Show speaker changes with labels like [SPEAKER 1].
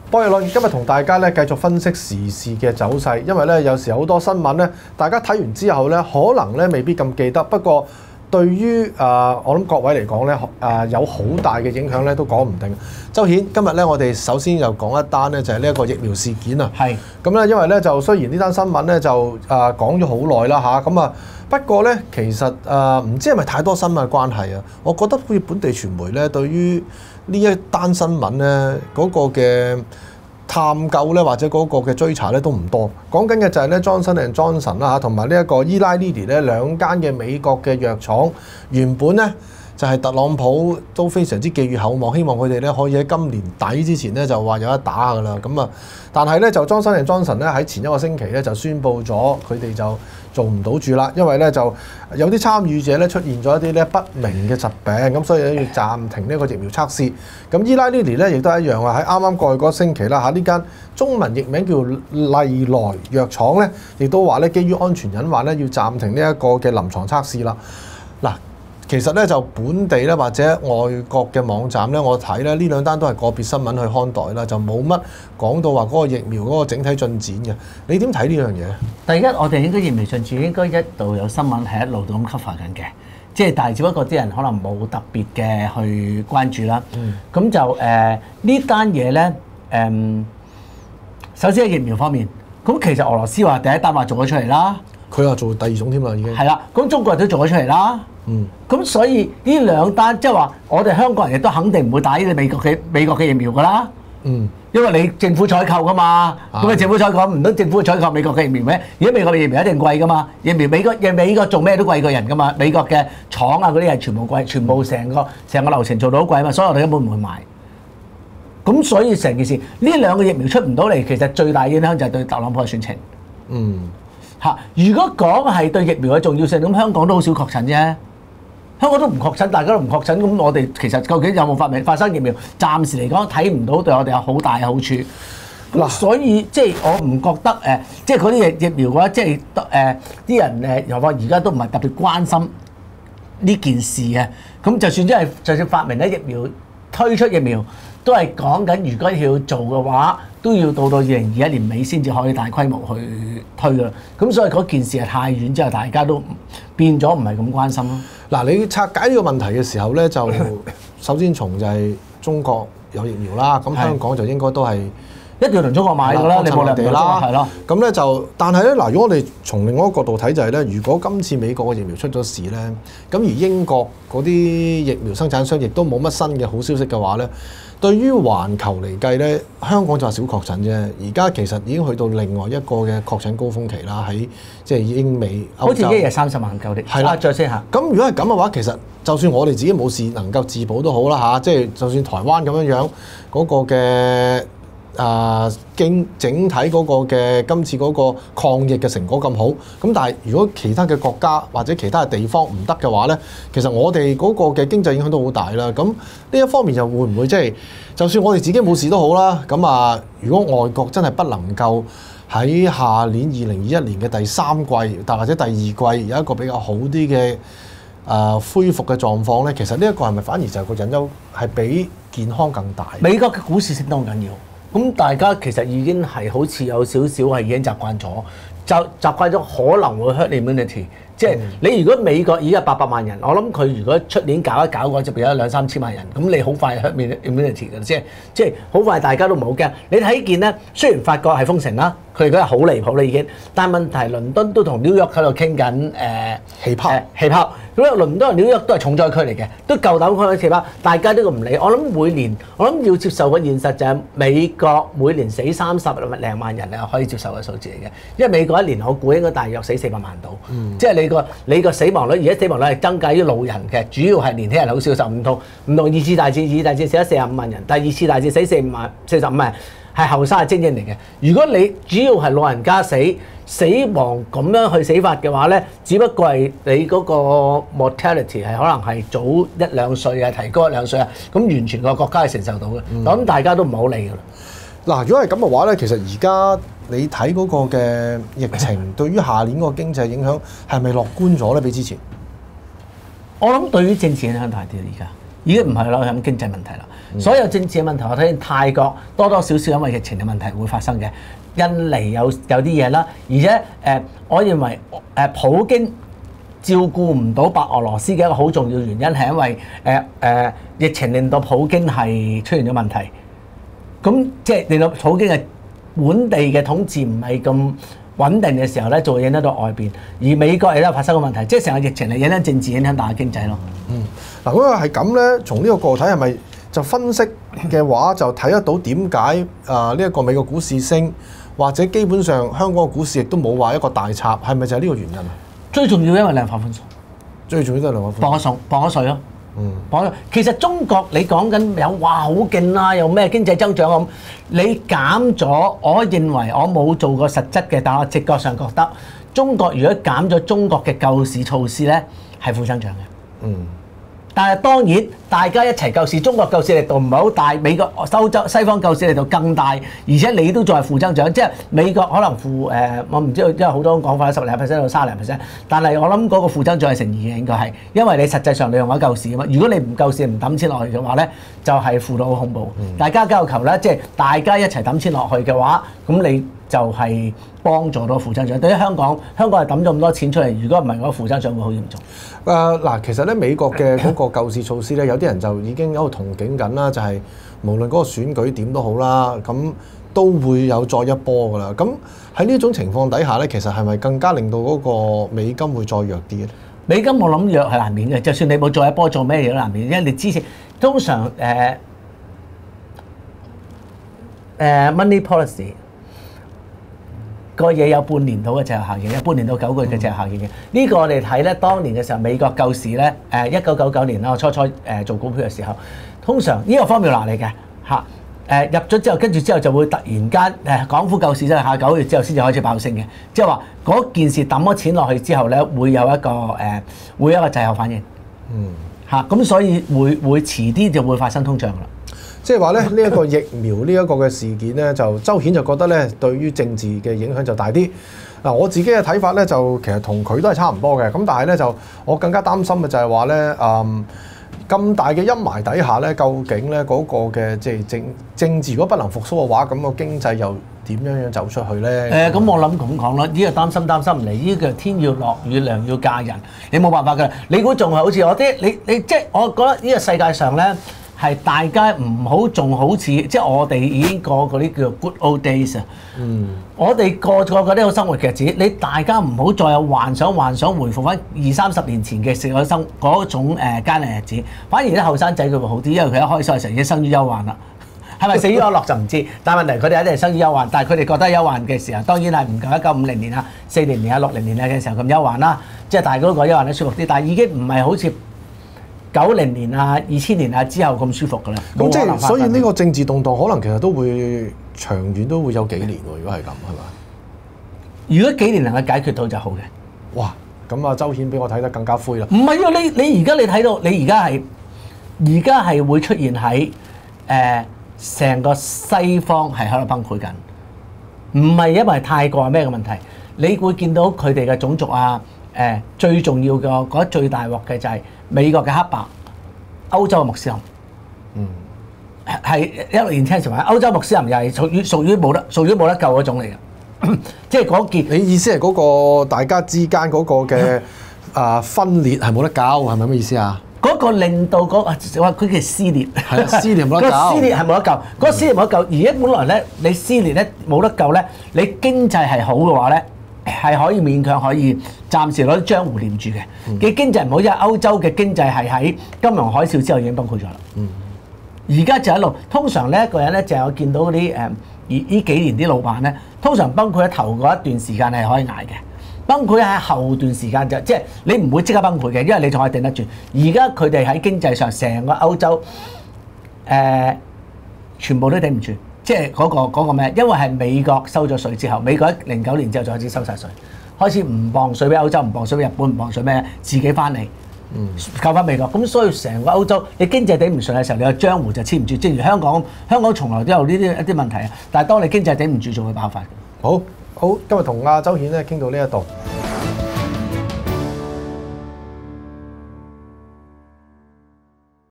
[SPEAKER 1] 波日論今日同大家咧繼續分析時事嘅走勢，因為咧有時好多新聞咧，大家睇完之後咧，可能咧未必咁記得。不過對於我諗各位嚟講咧，有好大嘅影響咧，都講唔定。周顯今日咧，我哋首先又講一單咧，就係呢一個疫苗事件啊。係咁咧，因為咧就雖然呢單新聞咧就講咗好耐啦嚇，咁不過咧其實唔知係咪太多新聞嘅關係啊？我覺得好似本地傳媒咧對於呢一單新聞咧嗰個嘅探究咧或者嗰個嘅追查咧都唔多，講緊嘅就係咧 Johnson & Johnson 啦嚇，同埋呢一個 Eli Lilly 咧兩間嘅美國嘅藥廠，原本咧就係特朗普都非常之寄予厚望，希望佢哋咧可以喺今年底之前咧就話有得打㗎啦。咁但係咧就 Johnson & Johnson 咧喺前一個星期咧就宣布咗佢哋就做唔到住啦，因為咧就有啲參與者咧出現咗一啲咧不明嘅疾病，咁所以咧要暫停呢個疫苗測試。咁 Eli Lilly 咧亦都一樣啊，喺啱啱過去嗰個星期啦嚇，呢間中文譯名叫麗來藥廠咧，亦都話咧基於安全隱患咧要暫停呢一個嘅臨床測試啦。嗱，其實咧就本地咧或者外國嘅網站咧，我睇咧呢兩單都係個別新聞去看待啦，就冇乜講到話嗰個疫苗嗰個整體進展嘅。你點睇呢樣嘢？
[SPEAKER 2] 第一，我哋應該疫苗進展應該一度有新聞係一路都咁 cover 緊嘅，即係但係只不過啲人可能冇特別嘅去關注啦。咁就呢單嘢咧首先喺疫苗方面，咁其實俄羅斯話第一單話做咗出嚟啦，
[SPEAKER 1] 佢話做第二種添啦已經。
[SPEAKER 2] 係啦，咁中國人都做咗出嚟啦。咁所以呢兩單即係話，我哋香港人亦都肯定唔會打呢啲美國嘅疫苗㗎啦。因為你政府採購㗎嘛，咁你政府採購唔通政府採購美國嘅疫苗咩？而家美國嘅疫苗一定貴㗎嘛，美國做咩都貴過人㗎嘛，美國嘅廠啊嗰啲係全部貴，全部成個流程做到好貴嘛，所以我哋根本唔會買。咁所以成件事呢兩個疫苗出唔到嚟，其實最大影響就係對特朗普嘅選情。如果講係對疫苗嘅重要性，咁香港都好少確診啫。香港都唔確診，大家都唔確診，咁我哋其實究竟有冇發生疫苗？暫時嚟講睇唔到對我哋有好大嘅好處。嗱，所以即係我唔覺得即係嗰啲疫苗嘅話，即係啲人又話而家都唔係特別關心呢件事嘅。咁就算發明咗疫苗，推出疫苗，都係講緊如果要做嘅話，都要到2021年尾先至可以大規模去推㗎。咁所以嗰件事係太遠之後，大家都變咗唔係咁關心咯。
[SPEAKER 1] 嗱，你拆解呢個問題嘅時候咧，就首先從就係中國有疫苗啦，咁香港就應該都係
[SPEAKER 2] 一定要同中國買㗎啦，你冇理由啦，係咯。
[SPEAKER 1] 咁咧就，但係咧嗱，如果我哋從另外一個角度睇就係咧，如果今次美國嘅疫苗出咗事咧，咁而英國嗰啲疫苗生產商亦都冇乜新嘅好消息嘅話咧，對於環球嚟計咧，香港就係少確診啫。而家其實已經去到另外一個嘅確診高峰期啦，喺即係英美歐洲。
[SPEAKER 2] 好似一日30萬夠啲。係啦，再先下。
[SPEAKER 1] 咁如果係咁嘅話，其實就算我哋自己冇事能夠自保都好啦嚇，即係就算台灣咁樣嗰個嘅整體嗰個嘅今次嗰個抗疫嘅成果咁好，咁但係如果其他嘅國家或者其他嘅地方唔得嘅話咧，其實我哋嗰個嘅經濟影響都好大啦。咁呢一方面又會唔會即係，就算我哋自己冇事都好啦，咁如果外國真係不能夠喺下年2021年嘅第3季，或者第2季有一個比較好啲嘅恢復嘅狀況咧，其實呢一個係咪反而就係個隱憂係比健康更大？
[SPEAKER 2] 美國嘅股市升得好緊要。咁大家其實已經係好似有少少係已經習慣咗，就習慣咗可能會 herd immunity。即係你如果美國已經800萬人，我諗佢如果出年搞一搞嘅話，就變咗2-3千萬人，咁你好快 herd immunity 嘅，即係好快大家都唔好驚。你睇見咧，雖然法國係封城啦，佢哋覺得好離譜啦已經，但問題倫敦都同紐約喺度傾緊氣泡。咁啊，倫敦同紐約都係重災區嚟嘅，都夠膽開氣泡，大家都唔理。我諗要接受嘅現實就係美國每年死30零萬人係可以接受嘅數字嚟嘅，因為美國一年我估應該大約死400萬度，即係你個死亡率，而家死亡率係增加於老人嘅，主要係年輕人好少受，唔同二次大戰死咗45萬人，第二次大戰死45萬人，係後生嘅精英嚟嘅。如果你主要係老人家死亡咁樣去死法嘅話咧，只不過係你嗰個 mortality 係可能係早1-2歲啊，提高1-2歲啊，咁完全個國家係承受到嘅。咁大家都唔好理㗎啦。
[SPEAKER 1] 嗱，如果係咁嘅話咧，其實而家你睇嗰個嘅疫情對於下年嗰個經濟影響係咪樂觀咗咧？比之前，
[SPEAKER 2] 我諗對於政治影響大啲啦。 已經唔係攞緊經濟問題啦。所有政治嘅問題，我睇見泰國多多少少因為疫情嘅問題會發生嘅，印尼有啲嘢啦，而且我認為普京照顧唔到白俄羅斯嘅一個好重要原因係因為疫情令到普京係出現咗問題，咁即係令到普京嘅本地嘅統治唔係咁穩定嘅時候咧，就會影響到外邊，而美國亦都發生個問題，即係成個疫情係影響政治、影響大經濟咯。
[SPEAKER 1] 嗱，如果係咁咧，從呢個個體係咪就分析嘅話，就睇得到點解呢一個美國股市升，或者基本上香港嘅股市亦都冇話一個大插，係咪就係呢個原因啊？
[SPEAKER 2] 最重要因為量化寬鬆，
[SPEAKER 1] 最重要都係量化寬鬆，
[SPEAKER 2] 放咗稅咯。其實中國你講緊有話好勁啦，有咩經濟增長咁，你減咗，我認為我冇做過實質嘅，但我直覺上覺得中國如果減咗中國嘅救市措施咧，係負增長嘅。但係當然大家一齊救市，中國救市力度唔係好大，美國歐洲西方救市力度更大，而且你都仲係負增長，即係美國可能負我唔知道，因為好多講法10%到30%，但係我諗嗰個負增長係成2嘅應該係，因為你實際上你用咗救市啊嘛，如果你唔救市唔抌錢落去嘅話咧，就係負到好恐怖。大家交球咧，即係大家一齊抌錢落去嘅話，咁你就係幫助到負增長。對於香港係抌咗咁多錢出嚟，如果唔係嗰個負增長會好嚴重。
[SPEAKER 1] 嗱，其實咧美國嘅嗰個救市措施咧，有啲人就已經喺度憧憬緊啦，就係無論嗰個選舉點都好啦，咁都會有再一波噶啦。咁喺呢種情況底下咧，其實係咪更加令到嗰個美金會再弱啲咧？美金
[SPEAKER 2] 我諗弱係難免嘅，就算你冇再一波做咩嘢都難免，因為你之前通常money policy。個嘢有半年到嘅滯後效應，有半年到9個月嘅滯後效應嘅。呢個我哋睇咧，當年嘅時候美國救市咧，1999年啦，我初做股票嘅時候，通常呢個 formula 嚟嘅嚇，入咗之後，跟住之後就會突然間港府救市即係下9個月之後先至開始爆升嘅，即係話嗰件事抌咗錢落去之後咧，會有一個滯後反應，嚇，咁所以會遲啲就會發生通脹㗎啦。
[SPEAKER 1] 即係話咧，呢一個疫苗呢一個嘅事件咧，就周顯就覺得咧，對於政治嘅影響就大啲。嗱，我自己嘅睇法咧，就其實同佢都係差唔多嘅。咁但係咧，就我更加擔心嘅就係話咧，咁大嘅陰霾底下咧，究竟咧嗰個嘅即係政治如果不能復甦嘅話，咁個經濟又點樣走出去咧？
[SPEAKER 2] 咁我諗咁講啦，呢個擔心唔嚟，呢個天要落雨娘要嫁人，你冇辦法㗎。你估仲係好似我啲你即係我覺得呢個世界上咧。係大家唔好仲好似，即係我哋已經過嗰啲叫做 good old days 啊。我哋過嗰啲好生活嘅日子，你大家唔好再有幻想回復翻20-30年前嘅嗰種艱難日子。反而啲後生仔佢會好啲，因為佢一開始嘅時候已經生於憂患啦。係咪死於安樂就唔知，但係問題佢哋一定係生於憂患，但係佢哋覺得憂患嘅時候，當然係唔夠1950年啊、40年啊、60年啊嘅時候咁憂患啦。即係大家都覺得憂患都舒服啲，但係已經唔係好似90年啊、2000年啊之後咁舒服㗎啦。
[SPEAKER 1] 咁即係所以呢個政治動盪可能其實都會長遠都會有幾年喎。如果係咁係咪？
[SPEAKER 2] 如果幾年能夠解決到就好嘅。
[SPEAKER 1] 哇！咁啊，周顯俾我睇得更加灰啦。
[SPEAKER 2] 唔係啊，你而家你睇到你而家係會出現喺成個西方係喺度崩潰緊，唔係因為泰國係咩嘅問題，你會見到佢哋嘅種族啊，最重要嘅覺得最大鑊嘅就係美國嘅黑白，歐洲嘅穆斯林，係16年前時話歐洲穆斯林又係屬於冇得救嗰種嚟嘅，即係嗰件。
[SPEAKER 1] 你意思係嗰個大家之間嗰個嘅分裂係冇得救，係咪咁嘅意思啊？
[SPEAKER 2] 嗰個令到嗰話佢叫撕裂，
[SPEAKER 1] 係啊，撕裂冇得救。
[SPEAKER 2] 個撕裂係冇得救，嗰個撕裂冇得救。而家本來咧，你撕裂咧冇得救咧，你經濟係好嘅話咧，係可以勉強可以暫時攞啲江湖黏住嘅。嘅經濟唔好，因為歐洲嘅經濟係喺金融海嘯之後已經崩潰咗啦。而家就一路，通常咧一個人咧就係我見到嗰啲呢幾年啲老闆咧，通常崩潰喺頭嗰一段時間係可以捱嘅。崩潰喺後段時間就即係你唔會即刻崩潰嘅，因為你仲可以頂得住。而家佢哋喺經濟上成個歐洲全部都頂唔住，即係嗰個咩？因為係美國收咗稅之後，美國喺09年之後就開始收晒稅，開始唔磅稅俾歐洲，唔磅稅俾日本，唔磅稅咩？自己翻嚟靠翻美國。咁所以成個歐洲你經濟頂唔順嘅時候，你個江湖就黐唔住。正如香港從來都有呢啲一啲問題啊，但係當你經濟頂唔住，就會爆發。
[SPEAKER 1] 好，今日同阿周顯咧傾到呢一度。